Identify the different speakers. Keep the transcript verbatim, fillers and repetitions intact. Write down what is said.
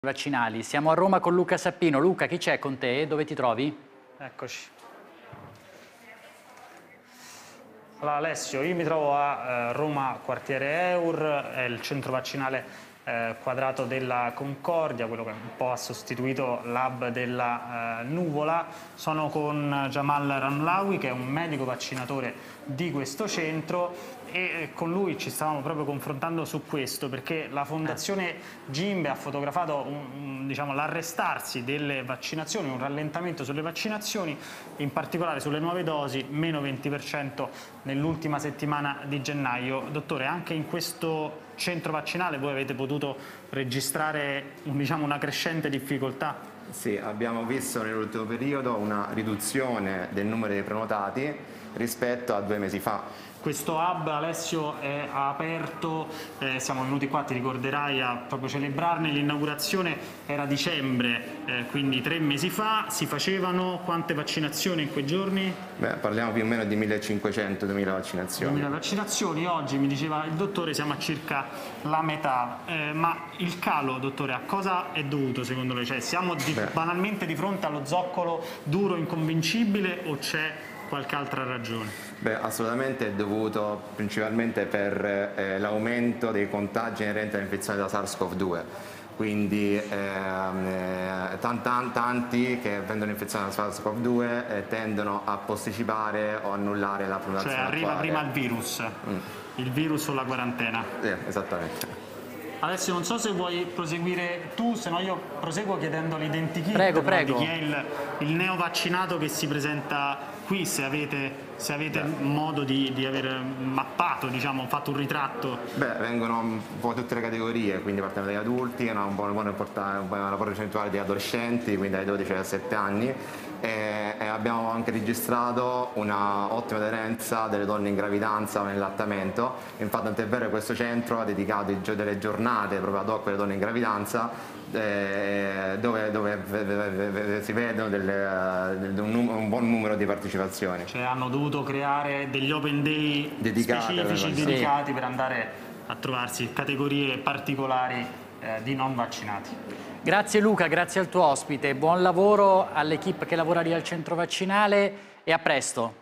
Speaker 1: Vaccinali. Siamo a Roma con Luca Sappino. Luca, chi c'è con te? Dove ti trovi?
Speaker 2: Eccoci. Allora Alessio, io mi trovo a eh, Roma, quartiere Eur, è il centro vaccinale eh, quadrato della Concordia, quello che un po' ha sostituito l'hub della eh, Nuvola. Sono con Jamal Ramlawi, che è un medico vaccinatore di questo centro, e con lui ci stavamo proprio confrontando su questo, perché la Fondazione Gimbe ha fotografato un, un, diciamo, l'arrestarsi delle vaccinazioni, un rallentamento sulle vaccinazioni, in particolare sulle nuove dosi, meno venti per cento nell'ultima settimana di gennaio. Dottore, anche in questo centro vaccinale voi avete potuto registrare diciamo, una crescente difficoltà?
Speaker 3: Sì, abbiamo visto nell'ultimo periodo una riduzione del numero dei prenotati rispetto a due mesi fa.
Speaker 2: Questo hub, Alessio, è aperto, eh, siamo venuti qua, ti ricorderai, a proprio celebrarne l'inaugurazione, era dicembre, eh, quindi tre mesi fa. Si facevano quante vaccinazioni in quei giorni?
Speaker 3: Beh, parliamo più o meno di millecinquecento duemila vaccinazioni.
Speaker 2: duemila vaccinazioni, oggi mi diceva il dottore siamo a circa la metà, eh, ma il calo, dottore, a cosa è dovuto secondo lei? Cioè, siamo di, banalmente di fronte allo zoccolo duro, inconvincibile, o c'è qualche altra ragione?
Speaker 3: Beh, assolutamente è dovuto principalmente per eh, l'aumento dei contagi inerenti all'infezione da SARS-CoV due. Quindi ehm, eh, tanti, tanti che vengono infezionati da SARS-CoV due eh, tendono a posticipare o annullare la prenotazione.
Speaker 2: Cioè arriva
Speaker 3: attuale.
Speaker 2: prima il virus, mm. il virus o la quarantena.
Speaker 3: Sì, esattamente.
Speaker 2: Adesso non so se vuoi proseguire tu, se no io proseguo chiedendo l'identikit
Speaker 1: prego, prego.
Speaker 2: di chi è il, il neovaccinato che si presenta qui, se avete, se avete modo di, di aver mappato, diciamo, fatto un ritratto.
Speaker 3: Beh, vengono un po' tutte le categorie, quindi partiamo dagli adulti, hanno un buon, buon una percentuale di adolescenti, quindi dai dodici ai diciassette anni, e, e abbiamo anche registrato una ottima aderenza delle donne in gravidanza o nell'allattamento. Infatti, tant'è vero che questo centro ha dedicato delle giornate proprio ad hoc per le donne in gravidanza, eh, dove, dove si vedono delle, un, un buon numero di partecipazioni.
Speaker 2: Cioè hanno dovuto creare degli open day
Speaker 3: dedicati,
Speaker 2: specifici, dedicati sì. per andare a trovarsi categorie particolari eh, di non vaccinati.
Speaker 1: Grazie Luca, grazie al tuo ospite, buon lavoro all'equipe che lavora lì al centro vaccinale e a presto.